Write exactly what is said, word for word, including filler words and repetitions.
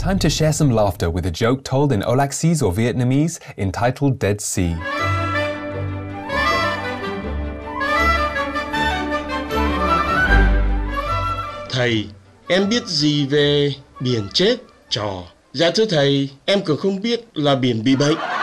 Time to share some laughter with a joke told in Olaxese or Vietnamese entitled Dead Sea. Thầy, em biết gì về biển chết? Trò. Dạ thưa thầy, em cũng không biết là biển bị bệnh.